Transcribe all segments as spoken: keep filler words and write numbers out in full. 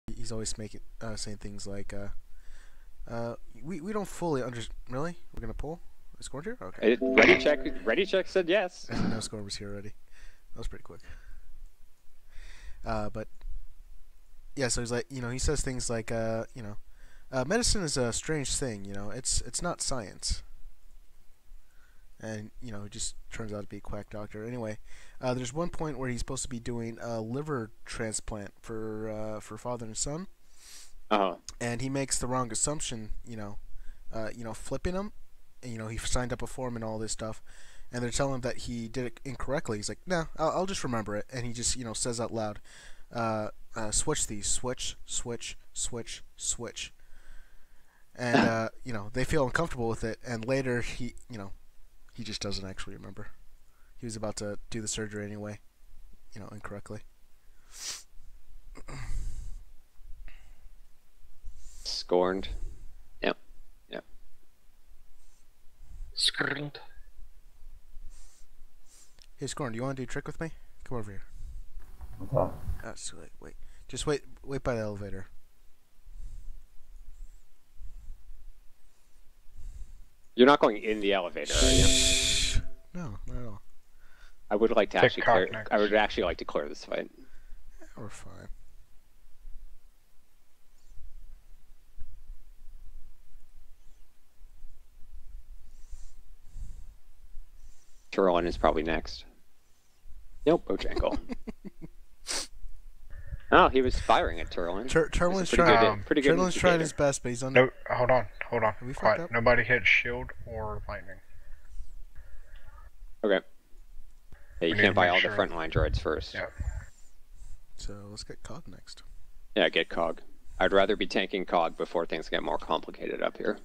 He's always making uh, saying things like, uh, uh, "We we don't fully under really. We're gonna pull. Is scored here? Okay. It, ready check. Ready check said yes. No score was here already. That was pretty quick. Uh, but yeah, so he's like, you know, he says things like, uh, you know, uh, medicine is a strange thing. You know, it's it's not science. And you know, it just turns out to be a quack doctor. Anyway, uh, there's one point where he's supposed to be doing a liver transplant for uh, for father and son. Uh huh. And he makes the wrong assumption. You know, uh, you know, flipping him. And, you know, he signed up a form and all this stuff, and they're telling him that he did it incorrectly. He's like, "No, I'll, I'll just remember it," and he just, you know, says out loud, uh, uh, "Switch these, switch, switch, switch, switch," and uh, you know, they feel uncomfortable with it. And later, he, you know, he just doesn't actually remember. He was about to do the surgery anyway, you know, incorrectly. Scorned. Yep. Yep. Scorned. Hey, Scorn, do you want to do a trick with me? Come over here. What's up? Uh, so wait, wait. Just wait, wait by the elevator. You're not going in the elevator, are you? No, not at all. I would like to Take actually cock clear. next. I would actually like to clear this fight. Yeah, we're fine. Turlin is probably next. Nope, Bojangle. Oh, he was firing at Turlin. Tur Turlin's pretty trying. good- um, pretty good Turlin's trying indicator. his best, but he's under. No, hold on, hold on. we fucked Quiet. up? Nobody hit shield or lightning. Okay. Yeah, you We need can't to buy make all sure- the frontline droids first. Yeah. So let's get Cog next. Yeah, get Cog. I'd rather be tanking Cog before things get more complicated up here.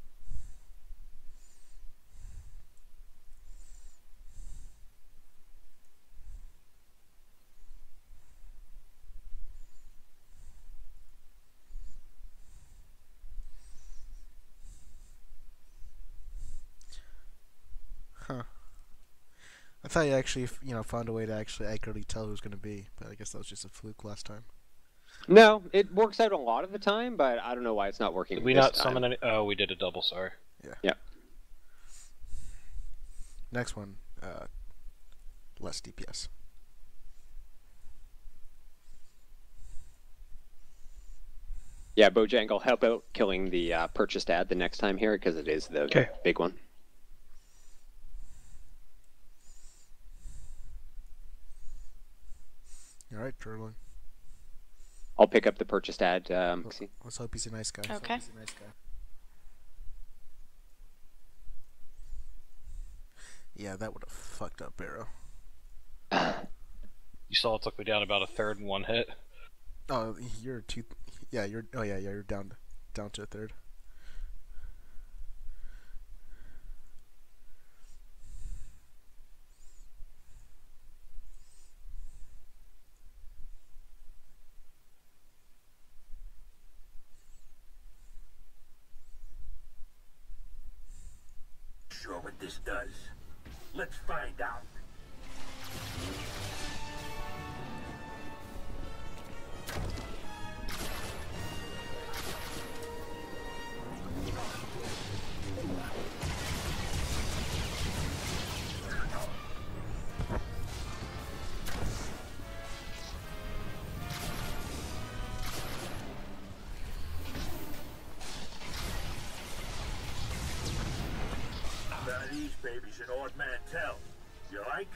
Huh. I thought you actually, you know, found a way to actually accurately tell who's going to be, but I guess that was just a fluke last time. No, it works out a lot of the time, but I don't know why it's not working. Did we this not time. summon any? Oh, we did a double, sorry. Yeah. Yeah. Next one, uh, less D P S. Yeah, Bojangle, help out killing the uh, purchased ad the next time here, because it is the Okay. big one. All right, Turlin. I'll pick up the purchased ad. Um, see. Let's hope he's a nice guy. Let's hope Okay. he's a nice guy. Yeah, that would have fucked up Barrow. You saw it took me down about a third in one hit. Oh, you're two. Yeah, you're. Oh yeah, yeah, you're down, down to a third. Sure what this does. Let's find out. Now these babies an odd man tell. You like?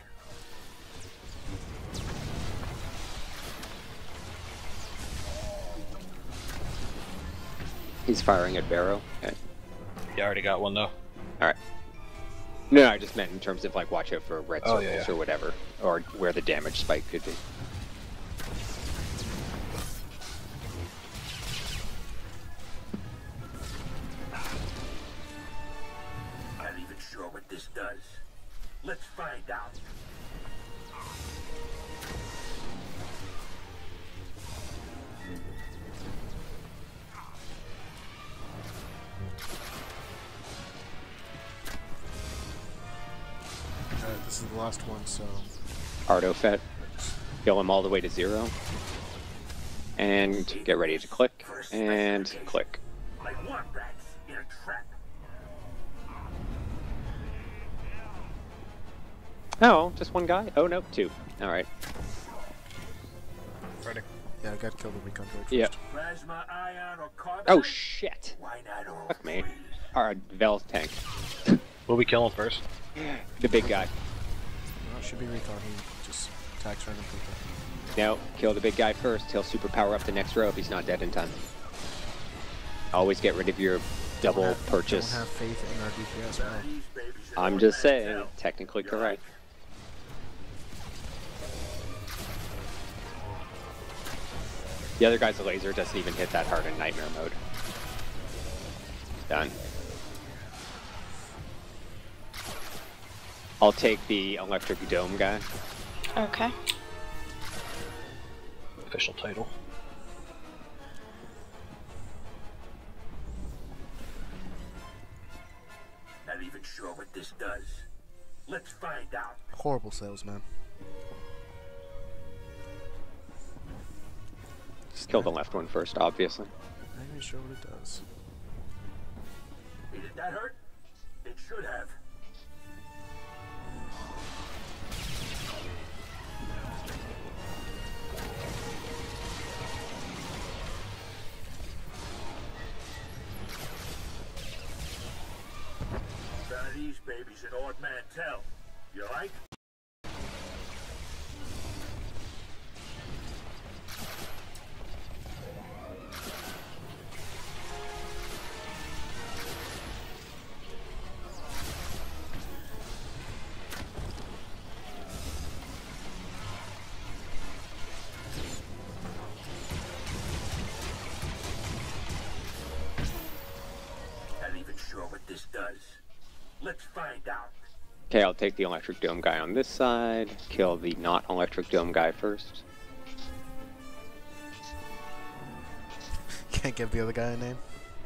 He's firing at Barrow. Okay. You already got one though. Alright. No, no, I just meant in terms of like watch out for red Oh, circles yeah, yeah. or whatever, or where the damage spike could be. Not even sure what this does. Let's find out. All right, this is the last one, so Ardo Fet. Kill him all the way to zero. And get ready to click, and click. Like wombats in a trap. Oh, just one guy? Oh, no, two. Alright. Ready. Yeah, I got to kill the recon droid first. Yep. Plasma ion or carbon? Oh, shit. Why not all Fuck me. three? Alright, Vel's tank. What we killing first? The big guy. Well, it should be recon. He just attacks random people. No, kill the big guy first. He'll superpower up the next row if he's not dead in time. Always get rid of your double Don't have- purchase. Don't have faith in our D P S at all. These babies in I'm old just man's saying, hell. technically You correct. like? The other guy's laser doesn't even hit that hard in nightmare mode. Done. I'll take the electric dome guy. Okay. Official title. Not even sure what this does. Let's find out. Horrible salesman. Just kill the left one first, obviously. Not even sure what it does. Hey, did that hurt? It should have. None of these babies in Old Man Tell. You like? Not even sure what this does. Let's find out. Okay, I'll take the electric dome guy on this side. Kill the not electric dome guy first. Can't give the other guy a name.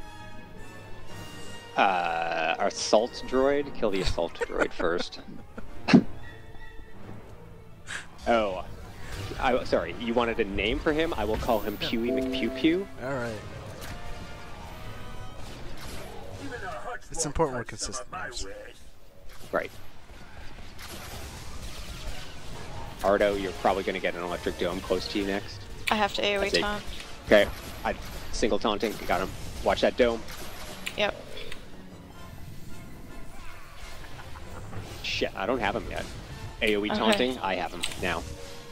Uh, assault droid. Kill the assault droid first. Oh, I, sorry. You wanted a name for him? I will call him Pewee McPew Pew. All right. Even the Huts It's won't important we're touch some consistent of my names. wares. Right. Ardo, you're probably going to get an electric dome close to you next. I have to AoE That's it. taunt. Okay, I single taunting. Got him. Watch that dome. Yep. Shit, I don't have him yet. AoE Okay. taunting. I have him now.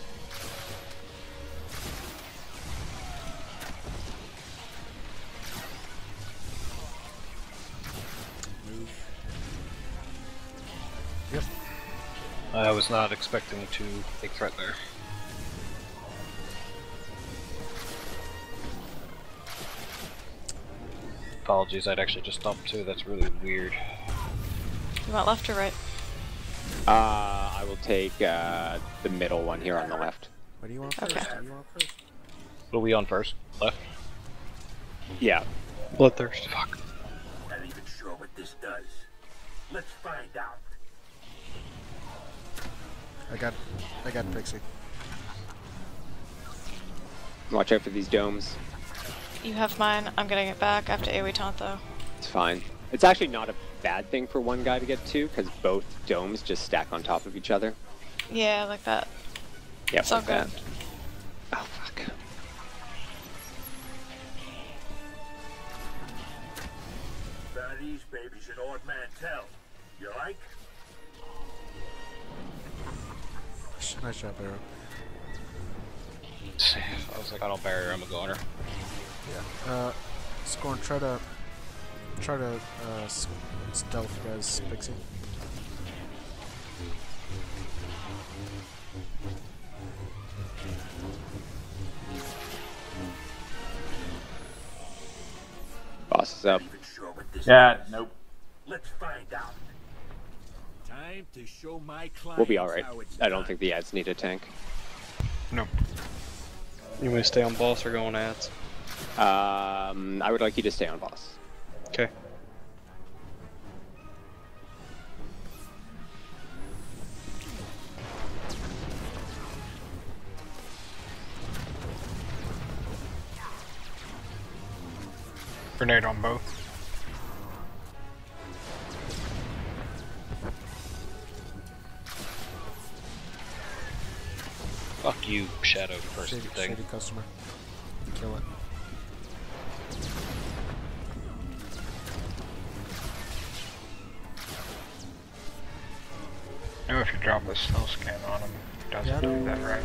Move. Yep. I was not expecting to take threat there. Apologies, I'd actually just stopped too. That's really weird. You want left or right? Uh, I will take uh, the middle one here on the left. What do you want first? Okay. What do you want first? What are we on first? Left? Yeah. Bloodthirst. Fuck. Not even sure what this does. Let's find out. I got, I got Pixie. Watch out for these domes. You have mine. I'm getting it back. I have to AoE taunt though. It's fine. It's actually not a bad thing for one guy to get two, because both domes just stack on top of each other. Yeah, like that. Yep, It's all like good. that. Oh, fuck. None of these babies in Old Man Tell. You like? Nice job, Arrow. I was like, I don't barrier, I'm a goner. Yeah. Uh, Scorn, try to, try to uh, s- stealth res Pixie. Boss is up. Not even sure what this Yeah, does. nope. Let's find out. Time to show my clients We'll be alright. how it's I don't done. think the ads need a tank. No. You want me to stay on boss or go on ads? Um, I would like you to stay on boss. Okay. Grenade on both. Fuck you, shadow person Shady, thing. shady customer. Kill it. I know if you drop a snow scan on him, it doesn't Yeah. do that right.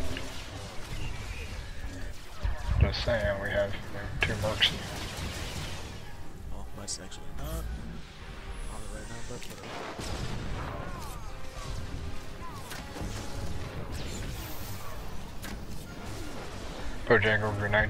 Just saying, we have two mercs. Oh, might actually not. On it right now, but whatever. Bojangles grenade.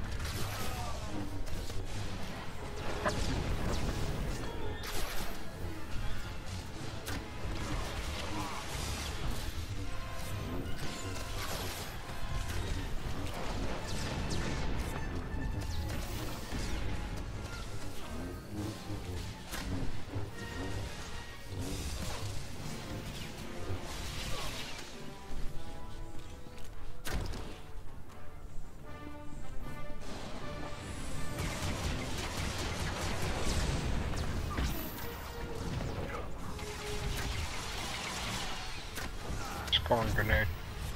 Scoring grenade.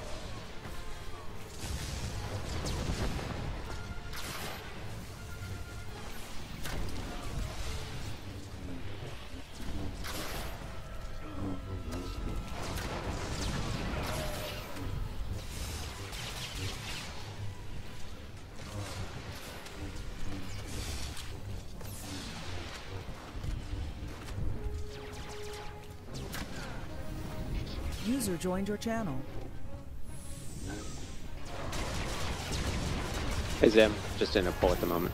User joined your channel. Hey Zim, just in a pull at the moment.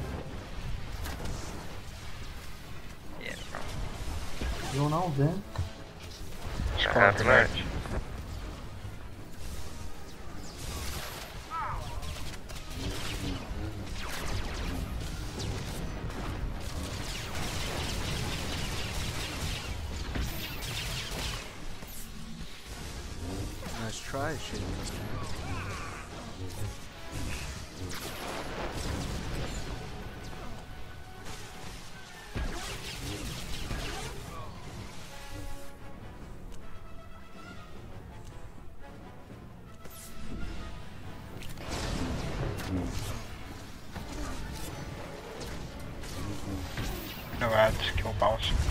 Yeah, What's going on, Ben? scoring grenade. Nice try, shady customer. No ads, kill boss.